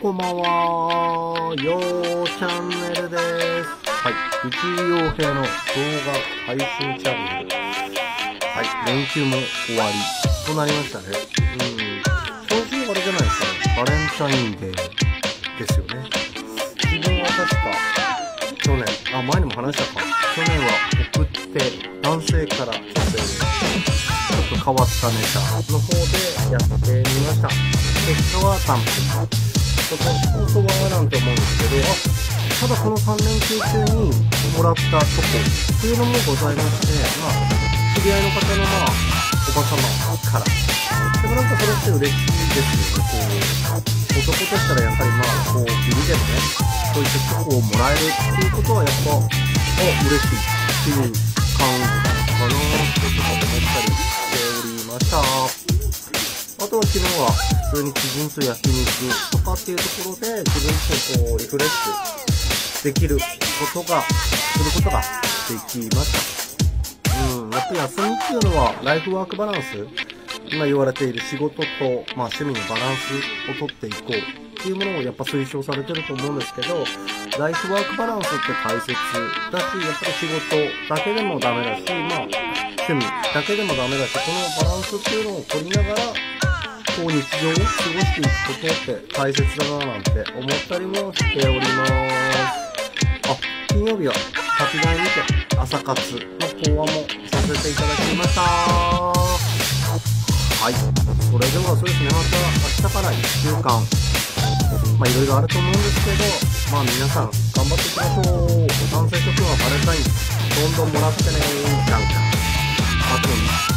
こんばんは。よーチャンネルです。はい。藤井陽平の動画配信チャンネル。はい。連休も終わりとなりましたね。今週あれじゃないですかね。バレンタインデーですよね。自分は確か、去年、前にも話したか。去年は送って男性から女性にちょっと変わったネタの方でやってみました。結果は3分。今年こそはなんて思うんですけど、ただこの3連休中にもらったチョコっていうのもございまして、知り合いの方のおば様から。でもなんかそれって嬉しいですよね。男としたらやっぱりビリでもね、そういったチョコをもらえるっていうことはやっぱ、嬉しいっていう感覚かなってちょっと思ったりしておりました。あとは昨日は普通に知人と焼肉とかっていうところで自分とリフレッシュできることが、することができました。やっぱり休みっていうのはライフワークバランス、今言われている仕事と、趣味のバランスをとっていこうっていうものをやっぱ推奨されてると思うんですけど、ライフワークバランスって大切だし、やっぱり仕事だけでもダメだし、趣味だけでもダメだし、このバランスっていうのを取りながら、日常を過ごしていくことって大切だななんて思ったりもしております。金曜日は滝台にて朝活の講話もさせていただきました。はい。それではそうですね、また明日から1週間、いろいろあると思うんですけど、皆さん頑張っていきましょう。男性諸君はバレンタインどんどんもらってね。なんか。あと